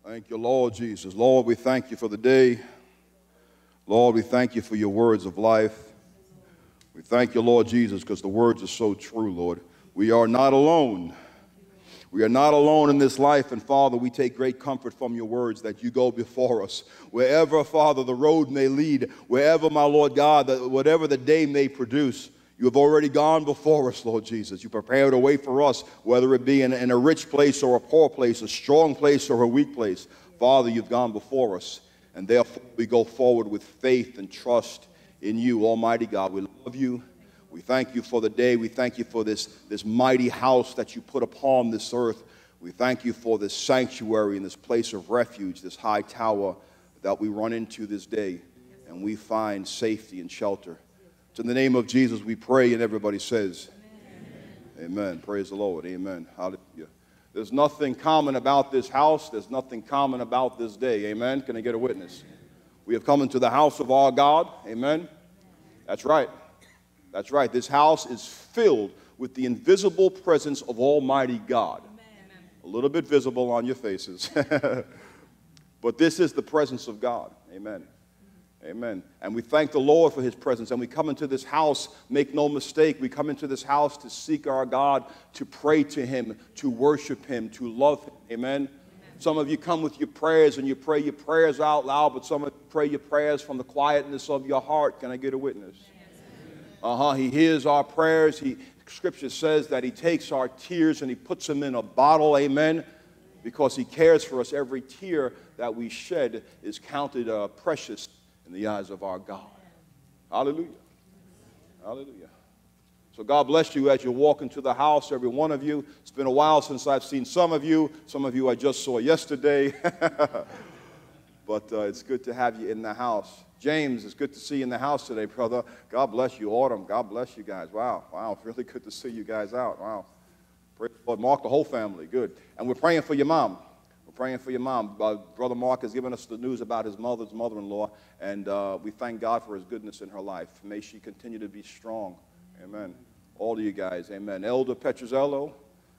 Thank you, Lord Jesus. Lord, we thank you for the day. Lord, we thank you for your words of life. We thank you, Lord Jesus, because the words are so true, Lord. We are not alone. We are not alone in this life, and Father, we take great comfort from your words that you go before us. Wherever, Father, the road may lead, wherever, my Lord God, whatever the day may produce, you have already gone before us, Lord Jesus. You prepared a way for us, whether it be in a rich place or a poor place, a strong place or a weak place. Father, you've gone before us, and therefore we go forward with faith and trust in you, Almighty God. We love you. We thank you for the day. We thank you for this mighty house that you put upon this earth. We thank you for this sanctuary and this place of refuge, this high tower that we run into this day, and we find safety and shelter. It's in the name of Jesus we pray, and everybody says, Amen. Amen. Praise the Lord. Amen. Hallelujah. There's nothing common about this house. There's nothing common about this day. Amen. Can I get a witness? We have come into the house of our God. Amen. That's right. That's right. This house is filled with the invisible presence of Almighty God. Amen. A little bit visible on your faces. But this is the presence of God. Amen. Amen. And we thank the Lord for his presence. And we come into this house, make no mistake, we come into this house to seek our God, to pray to him, to worship him, to love him. Amen. Amen. Some of you come with your prayers and you pray your prayers out loud, but some of you pray your prayers from the quietness of your heart. Can I get a witness? He hears our prayers. Scripture says that he takes our tears and he puts them in a bottle, amen, because he cares for us. Every tear that we shed is counted precious in the eyes of our God. Hallelujah. Hallelujah. So God bless you as you walk into the house, every one of you. It's been a while since I've seen some of you. Some of you I just saw yesterday. But it's good to have you in the house. James, it's good to see you in the house today, brother. God bless you. Autumn, God bless you guys. Wow, it's really good to see you guys out. Wow. Praise the Lord. Mark, the whole family, good. And we're praying for your mom. We're praying for your mom. Brother Mark has given us the news about his mother-in-law, and we thank God for his goodness in her life. May she continue to be strong. Amen. All of you guys, amen. Elder Petrozello.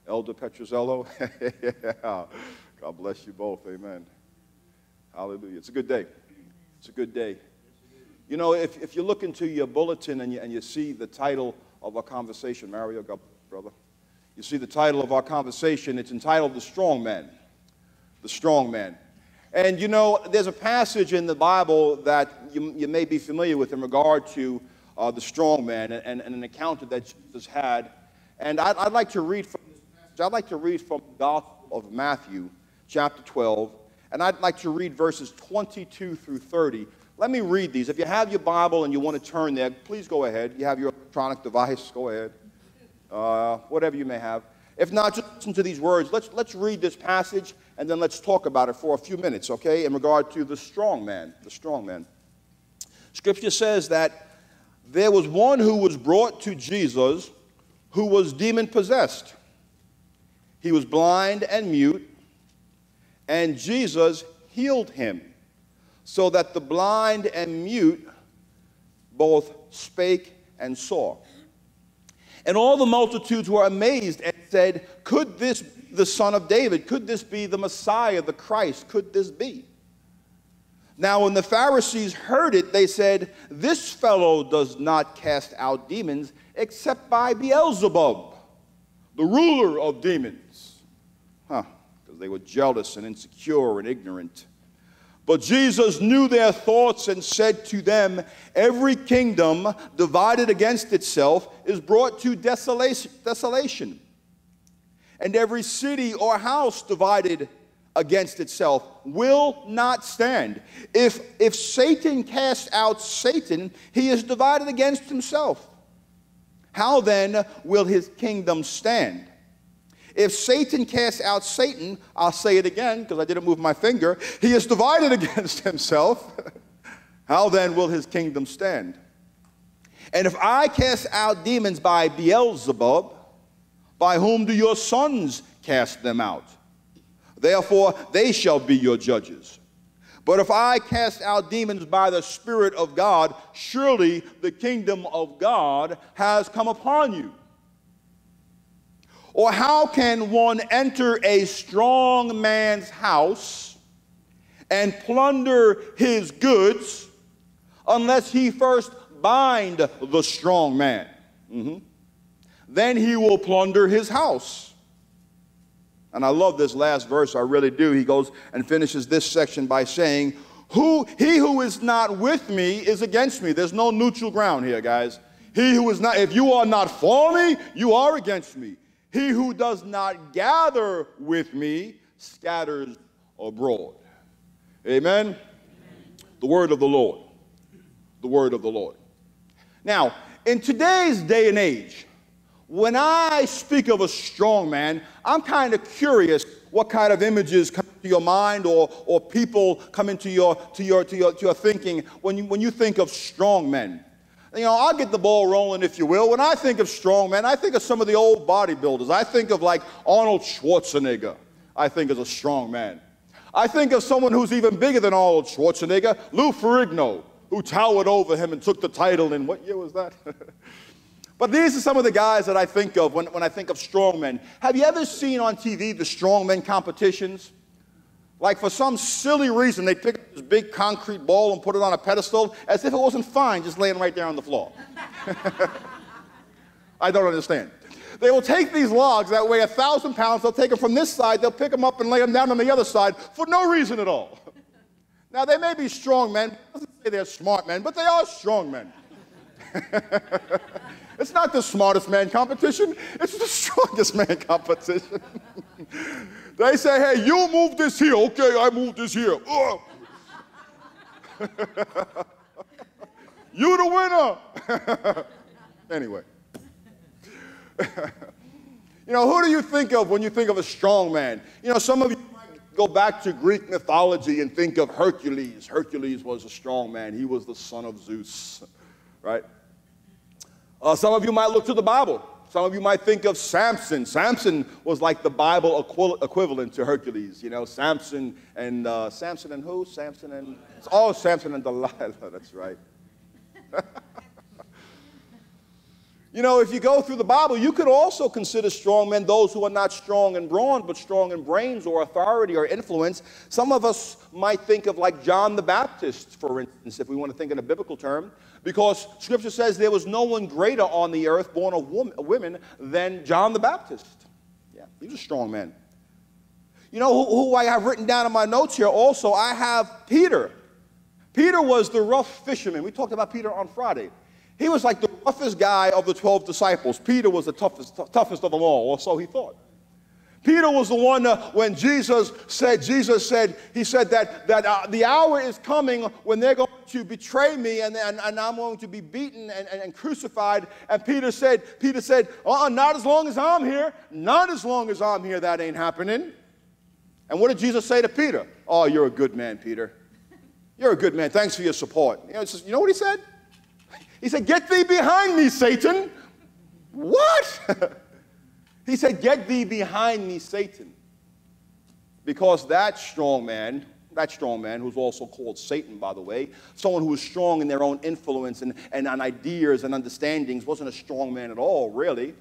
Yeah. God bless you both, amen. Hallelujah. It's a good day. It's a good day. You know, if you look into your bulletin and you see the title of our conversation, Mario, God, brother, you see the title of our conversation. It's entitled The Strong Man. The Strong Man. And, you know, there's a passage in the Bible that you may be familiar with in regard to the strong man and an encounter that Jesus had. And I'd like to read from this passage. I'd like to read from the Gospel of Matthew, chapter 12. And I'd like to read verses 22 through 30. Let me read these. If you have your Bible and you want to turn there, please go ahead. You have your electronic device, go ahead. Whatever you may have. If not, just listen to these words. Let's read this passage, and then let's talk about it for a few minutes, okay, in regard to the strong man. The strong man. Scripture says that there was one who was brought to Jesus who was demon-possessed. He was blind and mute, and Jesus healed him, so that the blind and mute both spake and saw. And all the multitudes were amazed and said, "Could this be the Son of David? Could this be the Messiah, the Christ? Could this be?" Now when the Pharisees heard it, they said, "This fellow does not cast out demons except by Beelzebub, the ruler of demons." Because they were jealous and insecure and ignorant. But Jesus knew their thoughts and said to them, "Every kingdom divided against itself is brought to desolation. And every city or house divided against itself will not stand. If Satan casts out Satan, he is divided against himself. How then will his kingdom stand? If Satan casts out Satan," I'll say it again because I didn't move my finger, "he is divided against himself. How then will his kingdom stand? And if I cast out demons by Beelzebub, by whom do your sons cast them out? Therefore they shall be your judges. But if I cast out demons by the Spirit of God, surely the kingdom of God has come upon you. Or how can one enter a strong man's house and plunder his goods unless he first bind the strong man. Then he will plunder his house. And I love this last verse, I really do. He goes and finishes this section by saying, he who is not with me is against me. There's no neutral ground here, guys. He who is not, if you are not for me, you are against me. He who does not gather with me scatters abroad. Amen? Amen. The word of the Lord. The word of the Lord. Now, in today's day and age, when I speak of a strong man, I'm kind of curious what kind of images come to your mind or people come into your thinking when you think of strong men. You know, I'll get the ball rolling, if you will. When I think of strong men, I think of some of the old bodybuilders. I think of like Arnold Schwarzenegger, I think is a strong man. I think of someone who's even bigger than Arnold Schwarzenegger, Lou Ferrigno, who towered over him and took the title in, what year was that? But these are some of the guys that I think of when I think of strong men. Have you ever seen on TV the strongmen competitions? Like for some silly reason, they pick up this big concrete ball and put it on a pedestal as if it wasn't fine, just laying right there on the floor. I don't understand. They will take these logs that weigh 1,000 pounds, they'll take them from this side, they'll pick them up and lay them down on the other side for no reason at all. Now, they may be strong men. It doesn't say they're smart men, but they are strong men. It's not the smartest man competition. It's the strongest man competition. They say, hey, you move this here. Okay, I move this here. You the winner. Anyway. You know, who do you think of when you think of a strong man? You know, some of you might go back to Greek mythology and think of Hercules. Hercules was a strong man. He was the son of Zeus, right? Some of you might look to the Bible. Some of you might think of Samson. Samson was like the Bible equivalent to Hercules. You know, Samson and who? Samson and, oh, Samson and Delilah, that's right. You know, if you go through the Bible, you could also consider strong men those who are not strong in brawn, but strong in brains or authority or influence. Some of us might think of like John the Baptist, for instance, if we want to think in a biblical term, because Scripture says there was no one greater on the earth born of women than John the Baptist. Yeah, he was a strong man. You know who I have written down in my notes here also? I have Peter. Peter was the rough fisherman. We talked about Peter on Friday. He was like the roughest guy of the 12 disciples. Peter was the toughest of them all, or so he thought. Peter was the one when Jesus said that the hour is coming when they're going to betray me and I'm going to be beaten and crucified. And Peter said, not as long as I'm here. Not as long as I'm here, that ain't happening. And what did Jesus say to Peter? Oh, you're a good man, Peter. You're a good man. Thanks for your support. You know what he said? He said, get thee behind me, Satan. What? He said, get thee behind me, Satan. Because that strong man, who's also called Satan, by the way, someone who was strong in their own influence and ideas and understandings, wasn't a strong man at all, really.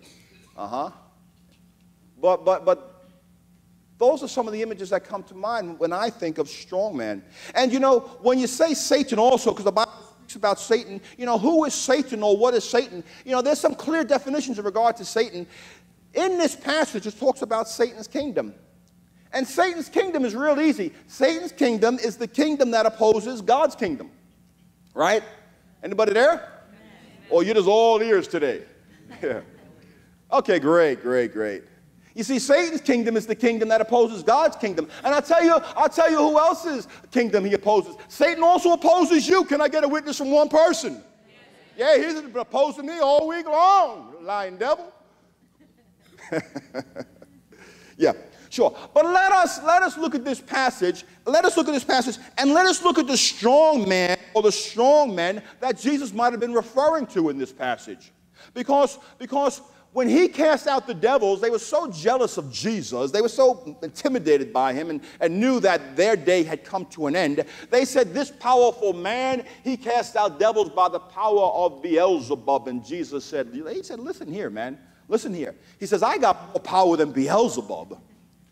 But those are some of the images that come to mind when I think of strong man. And you know, when you say Satan also, because the Bible speaks about Satan, you know, who is Satan or what is Satan? You know, there's some clear definitions in regard to Satan. In this passage, it talks about Satan's kingdom. And Satan's kingdom is real easy. Satan's kingdom is the kingdom that opposes God's kingdom. Right? Anybody there? Amen. Or you're just all ears today? Yeah. Okay, great. You see, Satan's kingdom is the kingdom that opposes God's kingdom. And I'll tell you who else's kingdom he opposes. Satan also opposes you. Can I get a witness from one person? Yeah, he's been opposing me all week long, lying devil. Yeah, sure. But let us look at this passage. Let us look at this passage and let us look at the strong man or the strong men that Jesus might have been referring to in this passage. Because when he cast out the devils, they were so jealous of Jesus, they were so intimidated by him and knew that their day had come to an end. They said, this powerful man, he cast out devils by the power of Beelzebub. And Jesus said, listen here, man. Listen here. He says, I got more power than Beelzebub.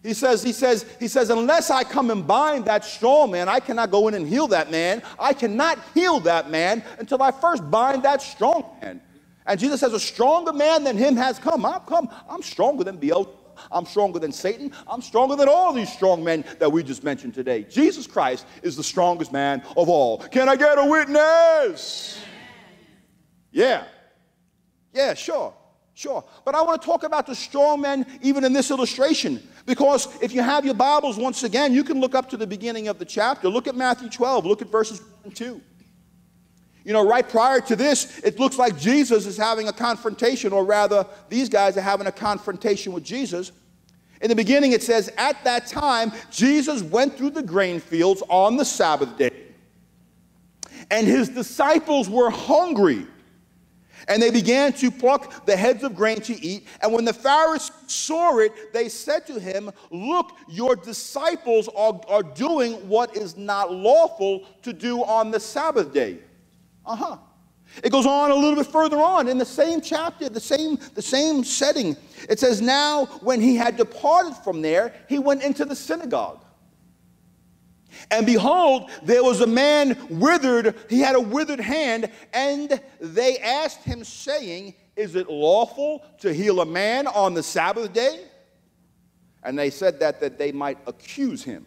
He says, unless I come and bind that strong man, I cannot go in and heal that man. I cannot heal that man until I first bind that strong man. And Jesus says, a stronger man than him has come. I'm stronger than Beelzebub. I'm stronger than Satan. I'm stronger than all these strong men that we just mentioned today. Jesus Christ is the strongest man of all. Can I get a witness? Yeah. Yeah, sure. Sure. But I want to talk about the strong men even in this illustration. Because if you have your Bibles, once again, you can look up to the beginning of the chapter. Look at Matthew 12. Look at verses 1 and 2. You know, right prior to this, it looks like Jesus is having a confrontation, or rather, these guys are having a confrontation with Jesus. In the beginning, it says, at that time, Jesus went through the grain fields on the Sabbath day, and his disciples were hungry. And they began to pluck the heads of grain to eat. And when the Pharisees saw it, they said to him, look, your disciples are doing what is not lawful to do on the Sabbath day. It goes on a little bit further on in the same chapter, the same setting. It says, now when he had departed from there, he went into the synagogue. And behold, there was a man withered, he had a withered hand, and they asked him, saying, is it lawful to heal a man on the Sabbath day? And they said that they might accuse him.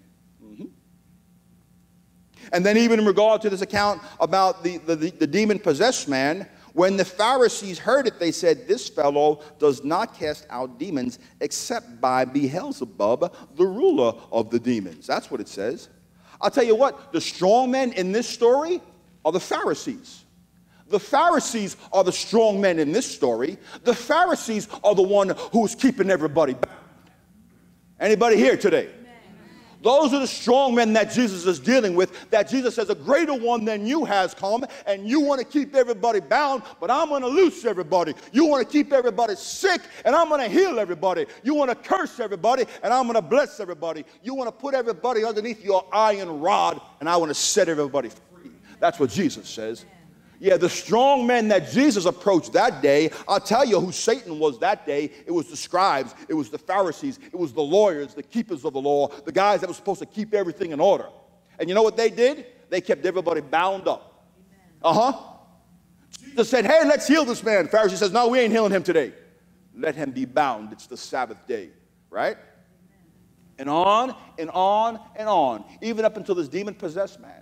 And then even in regard to this account about the demon-possessed man, when the Pharisees heard it, they said, this fellow does not cast out demons except by Beelzebub, the ruler of the demons. That's what it says. I'll tell you what, the strong men in this story are the Pharisees. The Pharisees are the strong men in this story. The Pharisees are the one who's keeping everybody bound. Anybody here today? Those are the strong men that Jesus is dealing with, that Jesus says a greater one than you has come, and you want to keep everybody bound, but I'm going to loose everybody. You want to keep everybody sick, and I'm going to heal everybody. You want to curse everybody, and I'm going to bless everybody. You want to put everybody underneath your iron rod, and I want to set everybody free. That's what Jesus says. Yeah, the strong men that Jesus approached that day, I'll tell you who Satan was that day. It was the scribes, it was the Pharisees, it was the lawyers, the keepers of the law, the guys that were supposed to keep everything in order. And you know what they did? They kept everybody bound up. Jesus said, hey, let's heal this man. The Pharisee says, no, we ain't healing him today. Let him be bound. It's the Sabbath day, right? And on and on and on, even up until this demon-possessed man.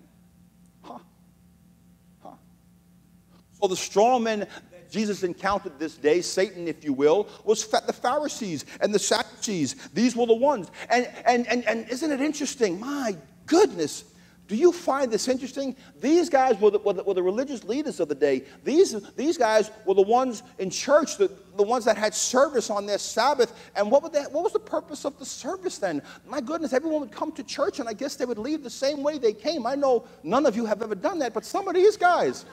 So the strong men that Jesus encountered this day, Satan, if you will, was the Pharisees and the Sadducees. These were the ones. And isn't it interesting? My goodness. Do you find this interesting? These guys were the religious leaders of the day. These guys were the ones in church, the ones that had service on their Sabbath. And what was the purpose of the service then? My goodness, everyone would come to church, and I guess they would leave the same way they came. I know none of you have ever done that, but some of these guys...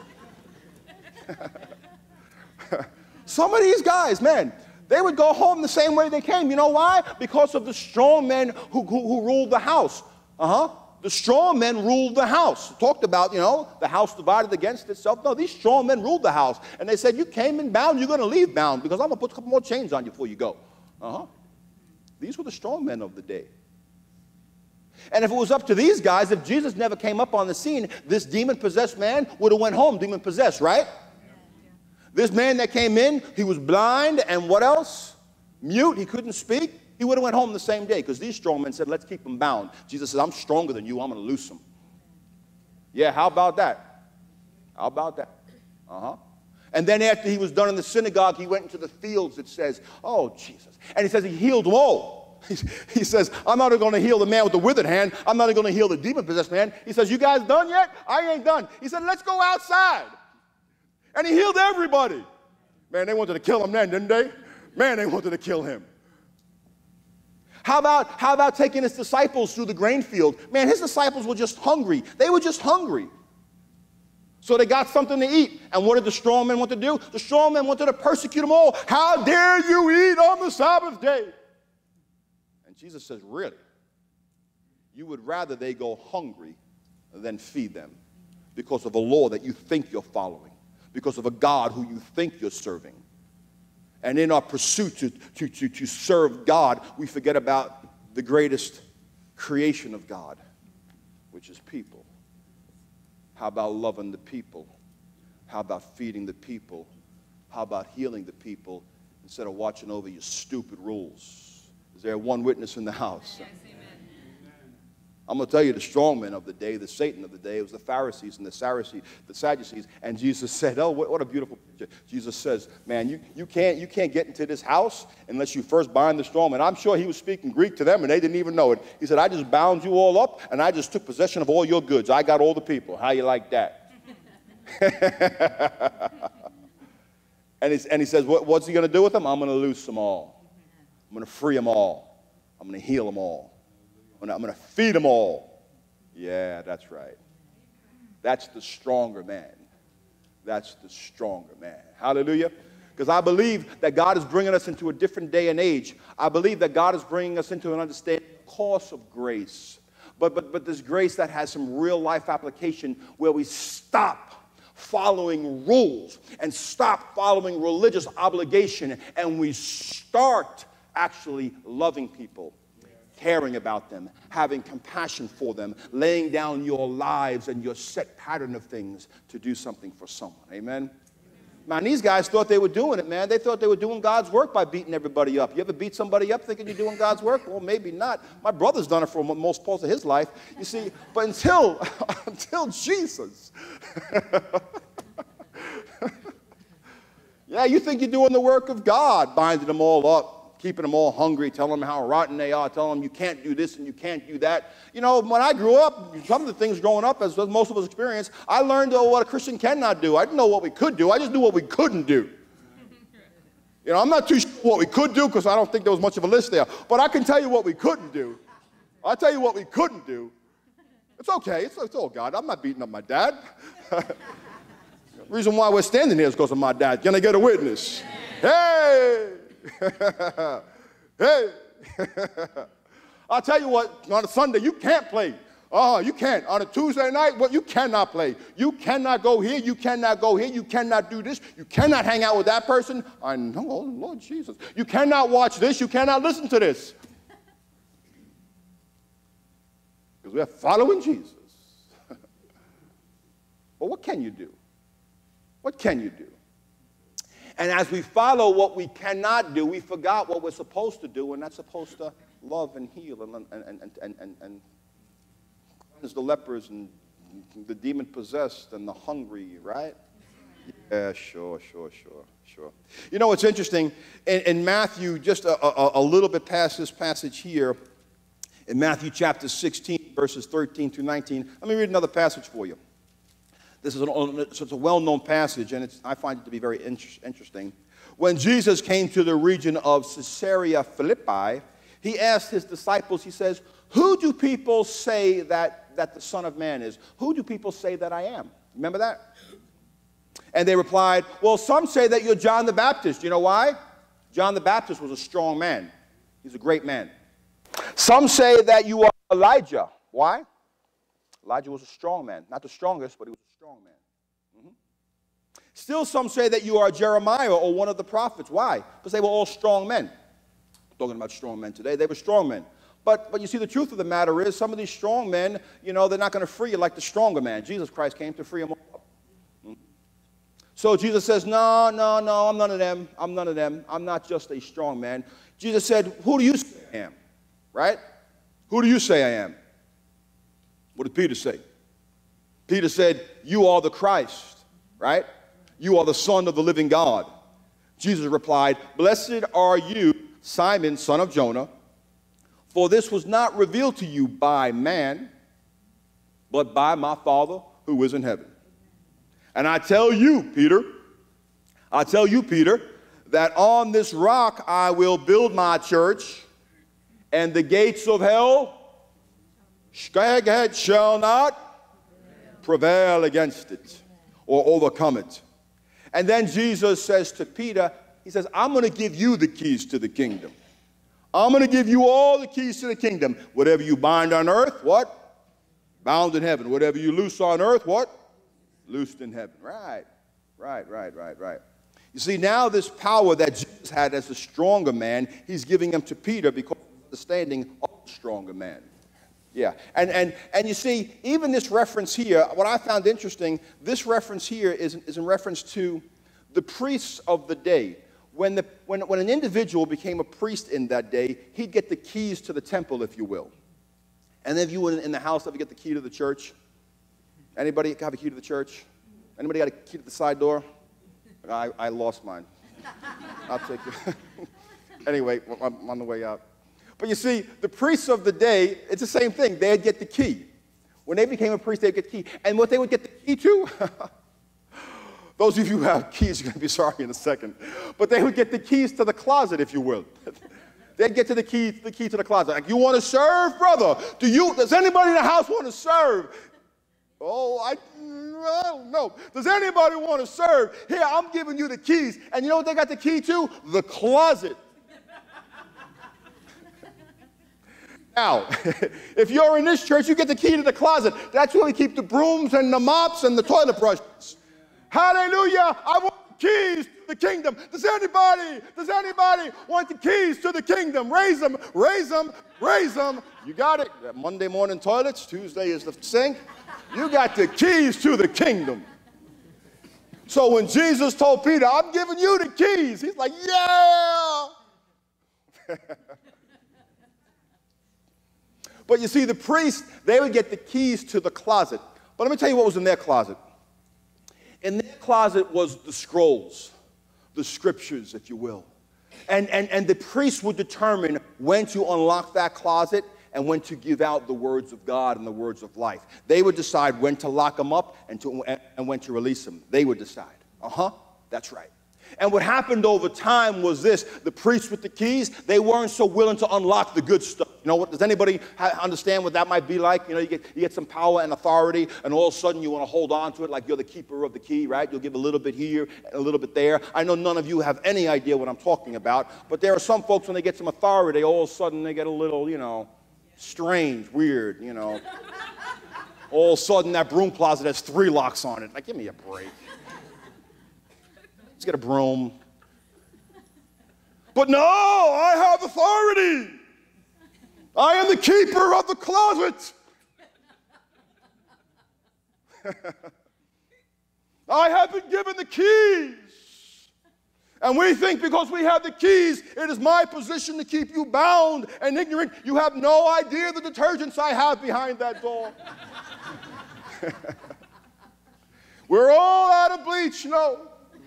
Some of these guys, man, they would go home the same way they came. You know why? Because of the strong men who ruled the house. The strong men ruled the house. Talked about, you know, the house divided against itself. No, these strong men ruled the house. And they said, you came in bound, you're going to leave bound, because I'm going to put a couple more chains on you before you go. These were the strong men of the day. And if it was up to these guys, if Jesus never came up on the scene, this demon-possessed man would have went home demon-possessed, right? This man that came in, he was blind, and what else? Mute, he couldn't speak. He would have went home the same day, because these strong men said, let's keep him bound. Jesus says, I'm stronger than you, I'm going to loose him. Yeah, how about that? How about that? And then after he was done in the synagogue, he went into the fields, it says, oh, Jesus. And he says he healed them all. He says, I'm not going to heal the man with the withered hand. I'm not going to heal the demon-possessed man. He says, you guys done yet? I ain't done. He said, let's go outside. And he healed everybody. Man, they wanted to kill him then, didn't they? Man, they wanted to kill him. How about taking his disciples through the grain field? Man, his disciples were just hungry. They were just hungry. So they got something to eat. And what did the strong men want to do? The strong men wanted to persecute them all. How dare you eat on the Sabbath day? And Jesus says, really? You would rather they go hungry than feed them because of a law that you think you're following, because of a God who you think you're serving. And in our pursuit to serve God, we forget about the greatest creation of God, which is people? How about loving the people? How about feeding the people? How about healing the people instead of watching over your stupid rules? Is there one witness in the house? Yes, amen. I'm going to tell you the strong men of the day, the Satan of the day. It was the Pharisees and the Sadducees. And Jesus said, oh, what a beautiful picture. Jesus says, man, you can't get into this house unless you first bind the strong man. I'm sure he was speaking Greek to them, and they didn't even know it. He said, I just bound you all up, and I just took possession of all your goods. I got all the people. How you like that? and he says, what's he going to do with them? I'm going to loose them all. I'm going to free them all. I'm going to heal them all. I'm going to feed them all. Yeah, that's right. That's the stronger man. That's the stronger man. Hallelujah. Because I believe that God is bringing us into a different day and age. I believe that God is bringing us into an understanding of the course of grace. But this grace that has some real life application where we stop following rules and stop following religious obligation and we start actually loving people, caring about them, having compassion for them, laying down your lives and your set pattern of things to do something for someone. Amen? Man, these guys thought they were doing it, man. They thought they were doing God's work by beating everybody up. You ever beat somebody up thinking you're doing God's work? Well, maybe not. My brother's done it for most parts of his life. You see, but until Jesus. Yeah, you think you're doing the work of God, binding them all up, keeping them all hungry, telling them how rotten they are, telling them you can't do this and you can't do that. You know, when I grew up, some of the things growing up, as most of us experienced, I learned what a Christian cannot do. I didn't know what we could do. I just knew what we couldn't do. You know, I'm not too sure what we could do because I don't think there was much of a list there. But I can tell you what we couldn't do. I'll tell you what we couldn't do. It's okay. It's all God. I'm not beating up my dad. The reason why we're standing here is because of my dad. Can I get a witness? Hey! Hey! I'll tell you what, on a Sunday, you can't play. You can't. On a Tuesday night, well, you cannot play. You cannot go here. You cannot go here. You cannot do this. You cannot hang out with that person. I know, oh, Lord Jesus. You cannot watch this. You cannot listen to this. Because we are following Jesus. But what can you do? What can you do? And as we follow what we cannot do, we forgot what we're supposed to do, and that's supposed to love and heal and cleanse the lepers and the demon-possessed and the hungry, right? Yeah, sure. You know, it's interesting. In Matthew, just a little bit past this passage here, in Matthew chapter 16, verses 13 through 19, let me read another passage for you. This is it's a well-known passage, and I find it to be very interesting. When Jesus came to the region of Caesarea Philippi, he asked his disciples, he says, who do people say that the Son of Man is? Who do people say that I am? Remember that? And they replied, well, some say that you're John the Baptist. You know why? John the Baptist was a strong man. He's a great man. Some say that you are Elijah. Why? Elijah was a strong man. Not the strongest, but he was a strong man. Still, some say that you are Jeremiah or one of the prophets. Why? Because they were all strong men. I'm talking about strong men today. They were strong men. But you see, the truth of the matter is, some of these strong men, you know, they're not going to free you like the stronger man. Jesus Christ came to free them all. So Jesus says, no, I'm none of them. I'm none of them. I'm not just a strong man. Jesus said, who do you say I am? Right? Who do you say I am? What did Peter say? Peter said, you are the Christ, right? You are the Son of the living God. Jesus replied, blessed are you, Simon, son of Jonah, for this was not revealed to you by man, but by my Father who is in heaven. And I tell you, Peter, that on this rock I will build my church, and the gates of hell shall not prevail against it or overcome it. And then Jesus says to Peter, he says, I'm going to give you the keys to the kingdom. I'm going to give you all the keys to the kingdom. Whatever you bind on earth, what? Bound in heaven. Whatever you loose on earth, what? Loosed in heaven. Right. You see, now this power that Jesus had as a stronger man, he's giving them to Peter because of the understanding of the stronger man. Yeah, and you see, even this reference here, what I found interesting, this reference here is in reference to the priests of the day. When an individual became a priest in that day, he'd get the keys to the temple, if you will. And then if you were in the house, ever get the key to the church? Anybody have a key to the church? Anybody got a key to the side door? I lost mine. I'll take it. Anyway, I'm on the way out. But you see, the priests of the day, it's the same thing. They'd get the key. When they became a priest, they'd get the key. And what they would get the key to, those of you who have keys, you're going to be sorry in a second. But they would get the keys to the closet, if you will. They'd get to the key to the closet. Like, you want to serve, brother? Does anybody in the house want to serve? Oh, I don't know. Does anybody want to serve? Here, I'm giving you the keys. And you know what they got the key to? The closet. Now, if you're in this church, you get the key to the closet. That's where we keep the brooms and the mops and the toilet brushes. Hallelujah. I want the keys to the kingdom. Does anybody want the keys to the kingdom? Raise them, raise them, raise them. You got it. Monday morning toilets. Tuesday is the sink. You got the keys to the kingdom. So when Jesus told Peter, I'm giving you the keys, he's like, yeah. But you see, the priests, they would get the keys to the closet. But let me tell you what was in their closet. In their closet was the scrolls, the scriptures, if you will. And the priests would determine when to unlock that closet and when to give out the words of God and the words of life. They would decide when to lock them up and when to release them. They would decide. That's right. And what happened over time was this. The priests with the keys, they weren't so willing to unlock the good stuff. You know what? Does anybody understand what that might be like? You know, you get some power and authority, and all of a sudden you want to hold on to it like you're the keeper of the key, right? You'll give a little bit here and a little bit there. I know none of you have any idea what I'm talking about, but there are some folks, when they get some authority, all of a sudden they get a little, you know, strange, weird, you know. All of a sudden that broom closet has 3 locks on it. Like, give me a break. Let's get a broom. But no, I have authority. I am the keeper of the closet. I have been given the keys. And we think because we have the keys, it is my position to keep you bound and ignorant. You have no idea the detergents I have behind that door. We're all out of bleach, no.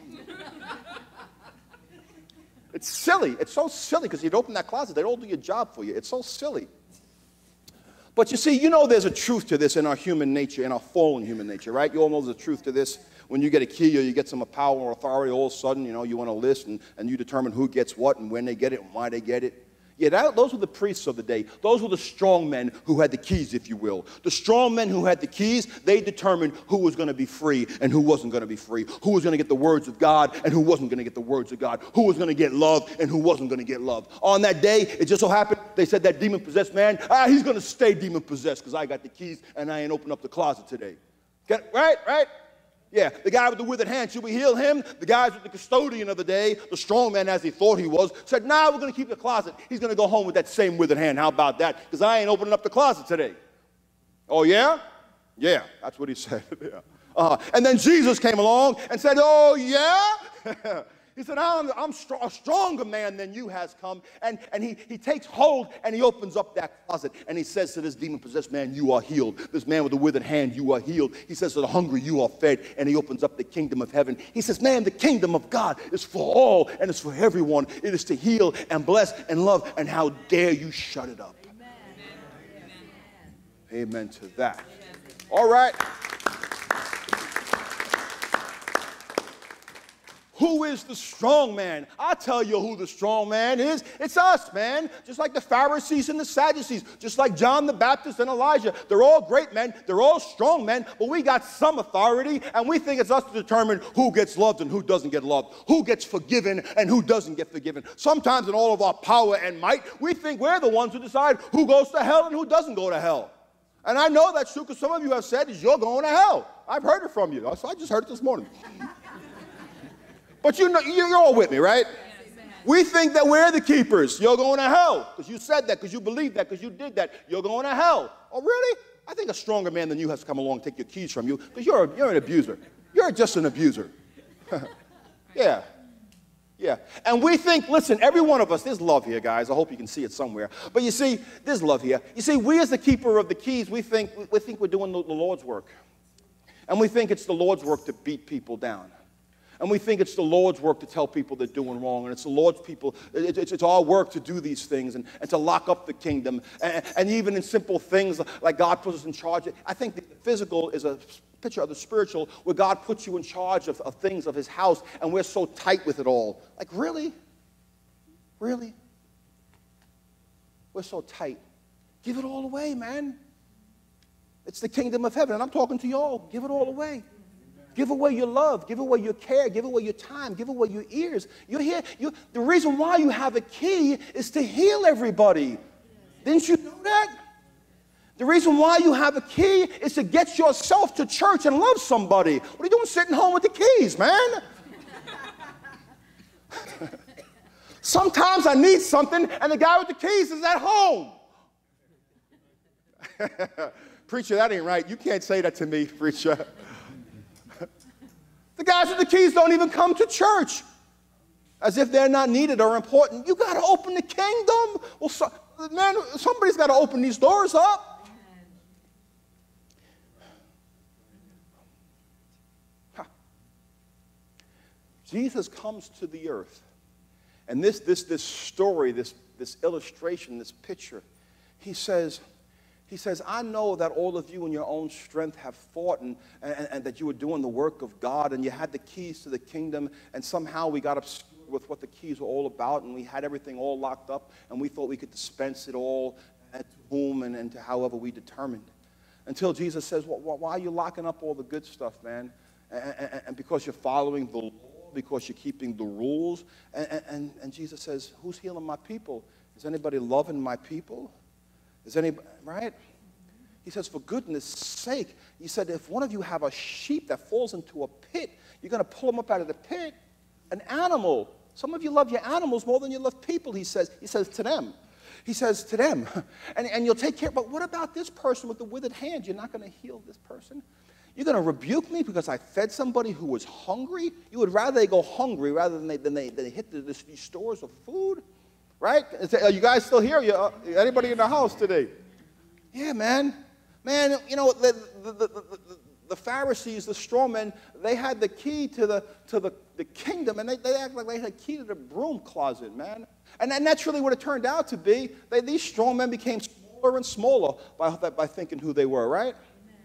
It's silly. It's so silly because you'd open that closet, they'd all do your job for you. It's so silly. But you see, you know there's a truth to this in our human nature, in our fallen human nature, right? You all know there's a truth to this. When you get a key or you get some power or authority, all of a sudden, you know, you want a list and you determine who gets what and when they get it and why they get it. Yeah, those were the priests of the day. Those were the strong men who had the keys, if you will. The strong men who had the keys, they determined who was going to be free and who wasn't going to be free, who was going to get the words of God and who wasn't going to get the words of God, who was going to get love and who wasn't going to get love. On that day, it just so happened, they said that demon-possessed man, he's going to stay demon-possessed because I got the keys and I ain't opened up the closet today. Right? Yeah, the guy with the withered hand, should we heal him? The guys with the custodian of the day, the strong man as he thought he was, said, nah, we're going to keep the closet. He's going to go home with that same withered hand. How about that? Because I ain't opening up the closet today. Oh, yeah? Yeah, that's what he said. Yeah. And then Jesus came along and said, oh, yeah? He said, I'm a stronger man than you has come. And he takes hold and he opens up that closet. And he says to this demon-possessed man, you are healed. This man with the withered hand, you are healed. He says to the hungry, you are fed. And he opens up the kingdom of heaven. He says, man, the kingdom of God is for all and it's for everyone. It is to heal and bless and love. And how dare you shut it up? Amen, Amen to that. All right. Who is the strong man? I'll tell you who the strong man is. It's us, man. Just like the Pharisees and the Sadducees. Just like John the Baptist and Elijah. They're all great men. They're all strong men. But we got some authority. And we think it's us to determine who gets loved and who doesn't get loved. Who gets forgiven and who doesn't get forgiven. Sometimes in all of our power and might, we think we're the ones who decide who goes to hell and who doesn't go to hell. And I know that's true because some of you have said is you're going to hell. I've heard it from you. So I just heard it this morning. But you know, you're all with me, right? We think that we're the keepers. You're going to hell because you said that, because you believed that, because you did that. You're going to hell. Oh, really? I think a stronger man than you has to come along and take your keys from you because you're an abuser. You're just an abuser. Yeah. Yeah. And we think, listen, every one of us, there's love here, guys. I hope you can see it somewhere. But you see, there's love here. You see, we as the keeper of the keys, we think we're doing the Lord's work. And we think it's the Lord's work to beat people down. And we think it's the Lord's work to tell people they're doing wrong. And it's the Lord's people, it's our work to do these things and to lock up the kingdom. And even in simple things like God puts us in charge. I think the physical is a picture of the spiritual where God puts you in charge of things of his house. And we're so tight with it all. Like, really? Really? We're so tight. Give it all away, man. It's the kingdom of heaven. And I'm talking to y'all. Give it all away. Give away your love. Give away your care. Give away your time. Give away your ears. You're here. The reason why you have a key is to heal everybody. Didn't you know that? The reason why you have a key is to get yourself to church and love somebody. What are you doing sitting home with the keys, man? Sometimes I need something, and the guy with the keys is at home. Preacher, that ain't right. You can't say that to me, preacher. The guys with the keys don't even come to church as if they're not needed or important. You got to open the kingdom. Well, man, somebody's got to open these doors up. Huh. Jesus comes to the earth. And this story, this illustration, this picture, he says, I know that all of you in your own strength have fought and that you were doing the work of God and you had the keys to the kingdom, and somehow we got obscured with what the keys were all about, and we had everything all locked up, and we thought we could dispense it all to whom and to however we determined. Until Jesus says, why are you locking up all the good stuff, man? And because you're following the law, because you're keeping the rules. And Jesus says, who's healing my people? Is anybody loving my people? Is anybody, right? He says, for goodness sake, he said, if one of you have a sheep that falls into a pit, you're going to pull them up out of the pit. An animal. Some of you love your animals more than you love people, he says to them. He says to them, and you'll take care, but what about this person with the withered hand? You're not going to heal this person? You're going to rebuke me because I fed somebody who was hungry? You would rather they go hungry rather than they hit these stores of food? Right? Are you guys still here? Anybody in the house today? Yeah, man. Man, you know, the Pharisees, the strong men, they had the key to the kingdom, and they act like they had a key to the broom closet, man. And that's really what it turned out to be. These strong men became smaller and smaller by thinking who they were, right?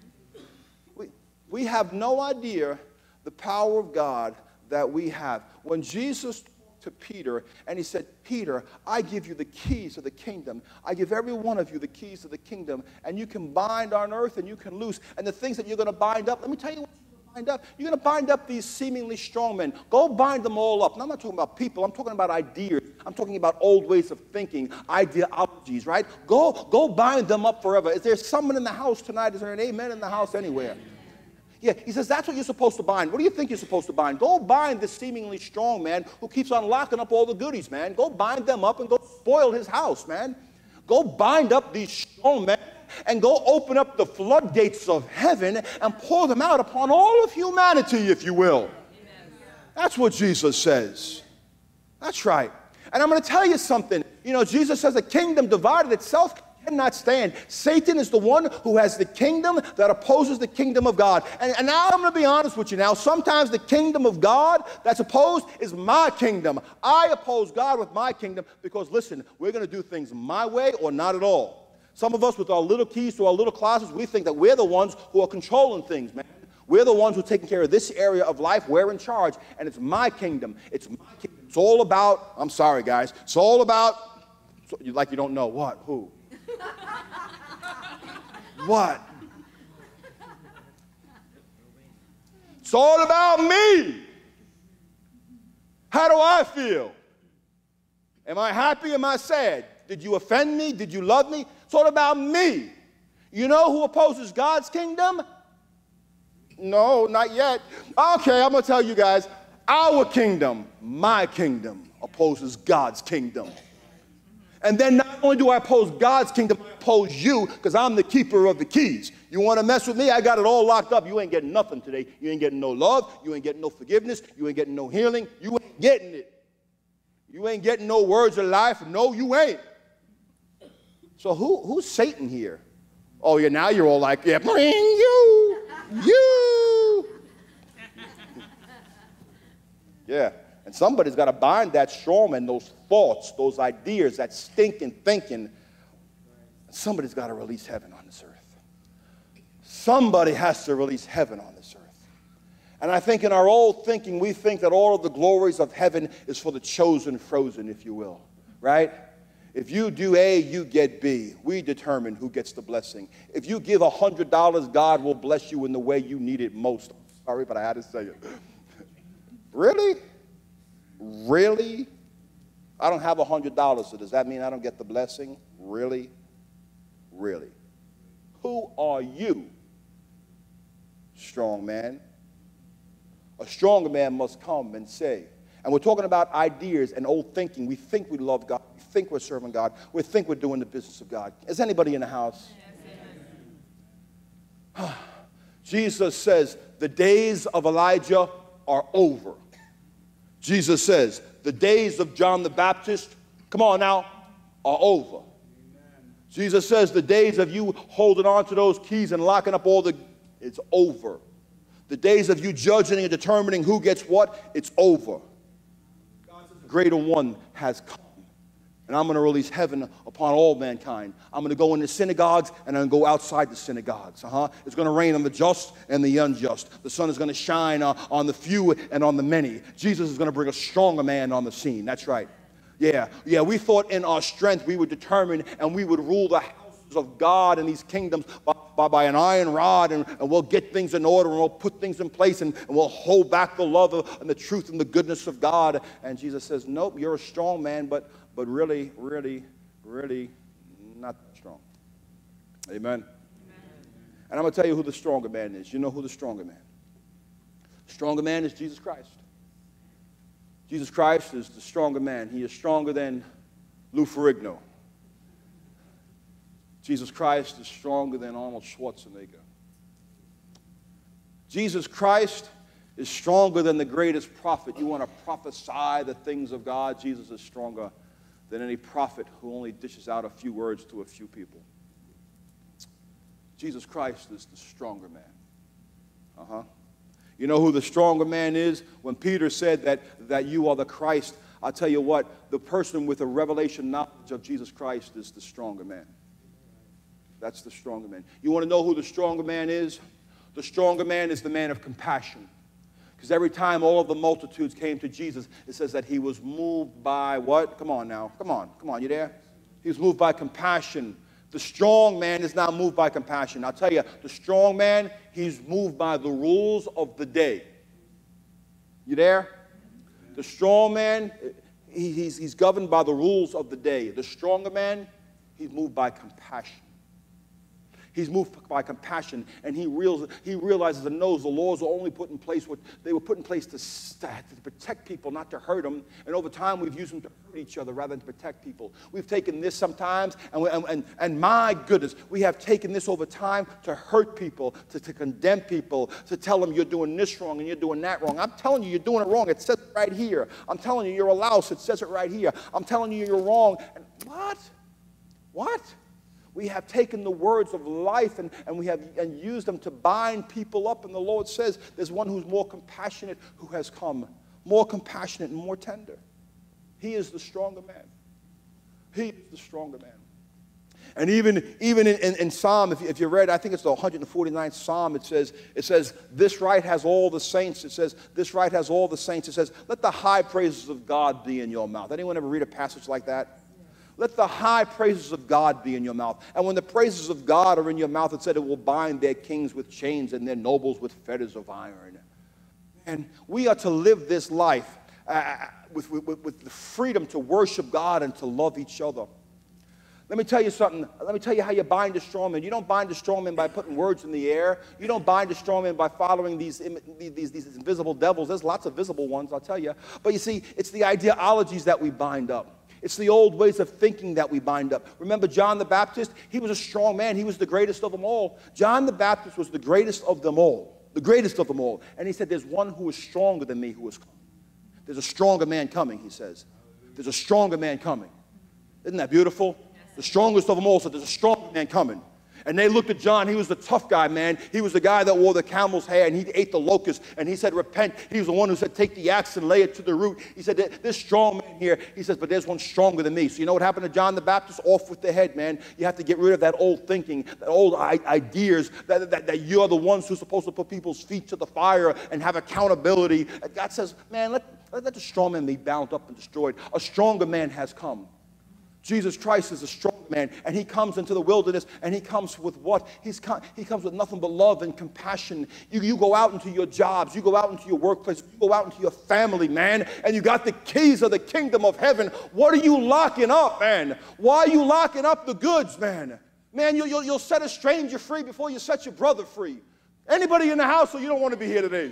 We have no idea the power of God that we have. When Jesus to Peter, and he said, Peter, I give you the keys to the kingdom. I give every one of you the keys to the kingdom, and you can bind on earth and you can loose. And the things that you're going to bind up, let me tell you what you're going to bind up. You're going to bind up these seemingly strong men. Go bind them all up. And I'm not talking about people. I'm talking about ideas. I'm talking about old ways of thinking, ideologies, right? Go bind them up forever. Is there someone in the house tonight? Is there an amen in the house anywhere? Yeah, he says that's what you're supposed to bind. What do you think you're supposed to bind? Go bind this seemingly strong man who keeps on locking up all the goodies, man. Go bind them up and go spoil his house, man. Go bind up these strong men and go open up the floodgates of heaven and pour them out upon all of humanity, if you will. That's what Jesus says. That's right. And I'm going to tell you something. You know, Jesus says a kingdom divided itself cannot stand. Satan is the one who has the kingdom that opposes the kingdom of God. And now I'm going to be honest with you now. Sometimes the kingdom of God that's opposed is my kingdom. I oppose God with my kingdom because, listen, we're going to do things my way or not at all. Some of us with our little keys to our little closets, we think that we're the ones who are controlling things, man. We're the ones who are taking care of this area of life. We're in charge, and it's my kingdom. It's my kingdom. It's all about, I'm sorry, guys, it's all about, like you don't know what, who? What? It's all about me. How do I feel? Am I happy? Am I sad? Did you offend me? Did you love me? It's all about me. You know who opposes God's kingdom? No, not yet. Okay, I'm going to tell you guys. Our kingdom, my kingdom, opposes God's kingdom. And then not only do I oppose God's kingdom, I oppose you because I'm the keeper of the keys. You want to mess with me? I got it all locked up. You ain't getting nothing today. You ain't getting no love. You ain't getting no forgiveness. You ain't getting no healing. You ain't getting it. You ain't getting no words of life. No, you ain't. So who's Satan here? Oh, yeah, now you're all like, yeah, bring you. Yeah. And somebody's got to bind that storm and those thoughts, those ideas, that stinking thinking. Somebody's got to release heaven on this earth. Somebody has to release heaven on this earth. And I think in our old thinking, we think that all of the glories of heaven is for the chosen frozen, if you will, right? If you do A, you get B. We determine who gets the blessing. If you give $100, God will bless you in the way you need it most. Sorry, but I had to say it. Really? Really? I don't have $100, so does that mean I don't get the blessing? Really? Really? Who are you, strong man? A stronger man must come and say, and we're talking about ideas and old thinking. We think we love God. We think we're serving God. We think we're doing the business of God. Is anybody in the house? Yes. Jesus says, the days of Elijah are over. Jesus says, the days of John the Baptist, come on now, are over. Amen. Jesus says, the days of you holding on to those keys and locking up it's over. The days of you judging and determining who gets what, it's over. God says, the greater one has come. And I'm going to release heaven upon all mankind. I'm going to go into synagogues and I'm going to go outside the synagogues. It's going to rain on the just and the unjust. The sun is going to shine on the few and on the many. Jesus is going to bring a stronger man on the scene. That's right. Yeah, we thought in our strength we would determine and we would rule the houses of God and these kingdoms by an iron rod, and we'll get things in order and we'll put things in place and we'll hold back the love and the truth and the goodness of God. And Jesus says, nope, you're a strong man, but really, really, really not strong. Amen? Amen. And I'm going to tell you who the stronger man is. You know who the stronger man? The stronger man is Jesus Christ. Jesus Christ is the stronger man. He is stronger than Lou Ferrigno. Jesus Christ is stronger than Arnold Schwarzenegger. Jesus Christ is stronger than the greatest prophet. You want to prophesy the things of God? Jesus is stronger than any prophet who only dishes out a few words to a few people. Jesus Christ is the stronger man. You know who the stronger man is? When Peter said that you are the Christ, I'll tell you what, the person with a revelation knowledge of Jesus Christ is the stronger man. That's the stronger man. You want to know who the stronger man is? The stronger man is the man of compassion. Because every time all of the multitudes came to Jesus, it says that he was moved by what? Come on now. Come on, you there? He was moved by compassion. The strong man is not moved by compassion. I'll tell you, the strong man, he's moved by the rules of the day. You there? The strong man, he's governed by the rules of the day. The stronger man, he's moved by compassion. He's moved by compassion, and he realizes and knows the laws were only put in place. They were put in place to protect people, not to hurt them. And over time, we've used them to hurt each other rather than to protect people. We've taken this sometimes, and my goodness, we have taken this over time to hurt people, to condemn people, to tell them you're doing this wrong and you're doing that wrong. I'm telling you, you're doing it wrong. It says it right here. I'm telling you, you're a louse. It says it right here. I'm telling you, you're wrong. And what? We have taken the words of life and we have used them to bind people up. And the Lord says there's one who's more compassionate who has come. More compassionate and more tender. He is the stronger man. He is the stronger man. And even in Psalm, if you read, I think it's the 149th Psalm, it says, this right has all the saints. It says, this right has all the saints. It says, let the high praises of God be in your mouth. Anyone ever read a passage like that? Let the high praises of God be in your mouth. And when the praises of God are in your mouth, it said it will bind their kings with chains and their nobles with fetters of iron. And we are to live this life with the freedom to worship God and to love each other. Let me tell you something. Let me tell you how you bind a strong man. You don't bind a strong man by putting words in the air. You don't bind a strong man by following these invisible devils. There's lots of visible ones, I'll tell you. But you see, it's the ideologies that we bind up. It's the old ways of thinking that we bind up. Remember John the Baptist? He was a strong man. He was the greatest of them all. John the Baptist was the greatest of them all. The greatest of them all. And he said, there's one who is stronger than me who is coming. There's a stronger man coming, he says. There's a stronger man coming. Isn't that beautiful? The strongest of them all said, there's a strong man coming. And they looked at John. He was the tough guy, man. He was the guy that wore the camel's hair, and he ate the locust. And he said, repent. He was the one who said, take the axe and lay it to the root. He said, this strong man here, he says, but there's one stronger than me. So you know what happened to John the Baptist? Off with the head, man. You have to get rid of that old thinking, that old ideas, that you're the ones who's supposed to put people's feet to the fire and have accountability. And God says, man, let the strong man be bound up and destroyed. A stronger man has come. Jesus Christ is a strong man, and he comes into the wilderness, and he comes with what? He comes with nothing but love and compassion. You go out into your jobs, you go out into your workplace, you go out into your family, man, and you got the keys of the kingdom of heaven. What are you locking up, man? Why are you locking up the goods, man? Man, you'll set a stranger free before you set your brother free. Anybody in the house, so you don't want to be here today?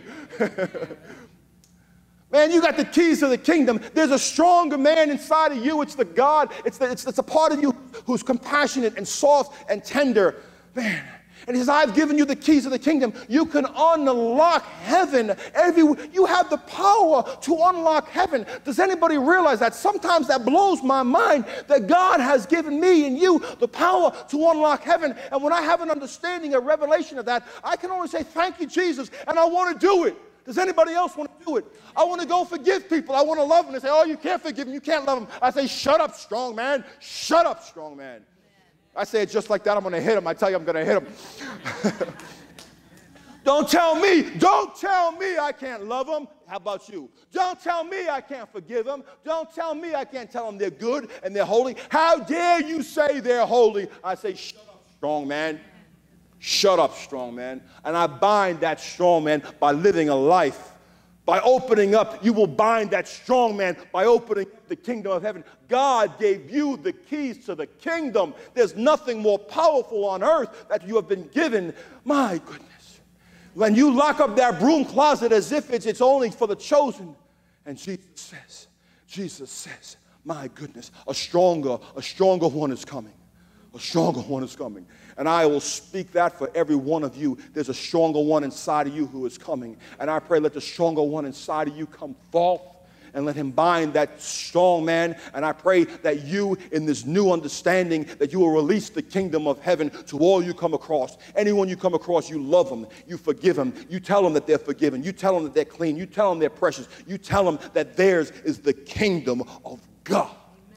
Man, you got the keys to the kingdom. There's a stronger man inside of you. It's the God. It's a part of you who's compassionate and soft and tender. Man. And he says, I've given you the keys of the kingdom. You can unlock heaven. You have the power to unlock heaven. Does anybody realize that? Sometimes that blows my mind that God has given me and you the power to unlock heaven. And when I have an understanding, a revelation of that, I can only say, thank you, Jesus, and I want to do it. Does anybody else want to do it? I want to go forgive people. I want to love them. They say, oh, you can't forgive them. You can't love them. I say, shut up, strong man. Shut up, strong man. I say it just like that. I'm going to hit him. I tell you I'm going to hit him. Don't tell me I can't love them. How about you? Don't tell me I can't forgive them. Don't tell me I can't tell them they're good and they're holy. How dare you say they're holy? I say, shut up, strong man. Shut up, strong man. And I bind that strong man by living a life. By opening up, you will bind that strong man by opening up the kingdom of heaven. God gave you the keys to the kingdom. There's nothing more powerful on earth that you have been given. My goodness. When you lock up that broom closet as if it's only for the chosen. And Jesus says, my goodness, a stronger one is coming. A stronger one is coming. And I will speak that for every one of you. There's a stronger one inside of you who is coming. And I pray let the stronger one inside of you come forth and let him bind that strong man. And I pray that you, in this new understanding, that you will release the kingdom of heaven to all you come across. Anyone you come across, you love them. You forgive them. You tell them that they're forgiven. You tell them that they're clean. You tell them they're precious. You tell them that theirs is the kingdom of God.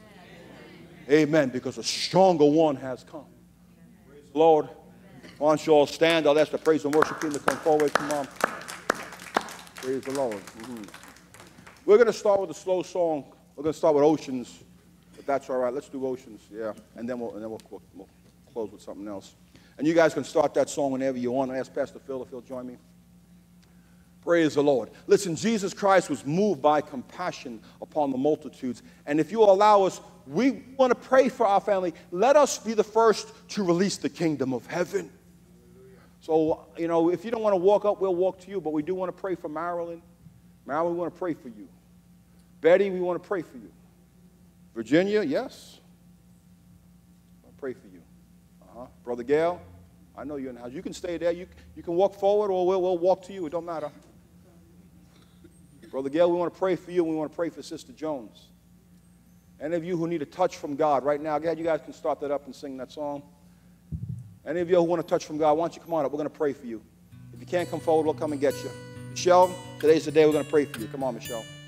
Amen. Because a stronger one has come. Praise the Lord. Why don't you all stand? I'll ask the praise and worship team to come forward. Come on. Praise the Lord. We're going to start with a slow song. We're going to start with Oceans. But that's all right. Let's do Oceans. Yeah. And then we'll close with something else. And you guys can start that song whenever you want. I ask Pastor Phil if he'll join me. Praise the Lord. Listen, Jesus Christ was moved by compassion upon the multitudes. And if you will allow us, we want to pray for our family. Let us be the first to release the kingdom of heaven. So, you know, if you don't want to walk up, we'll walk to you. But we do want to pray for Marilyn. Marilyn, we want to pray for you. Betty, we want to pray for you. Virginia, yes. I'll pray for you. Brother Gail, I know you're in the house. You can stay there. You can walk forward or we'll walk to you. It don't matter. Brother Gail, we want to pray for you and we want to pray for Sister Jones. Any of you who need a touch from God right now, you guys can start that up and sing that song. Any of you who want a touch from God, why don't you come on up? We're going to pray for you. If you can't come forward, we'll come and get you. Michelle, today's the day we're going to pray for you. Come on, Michelle.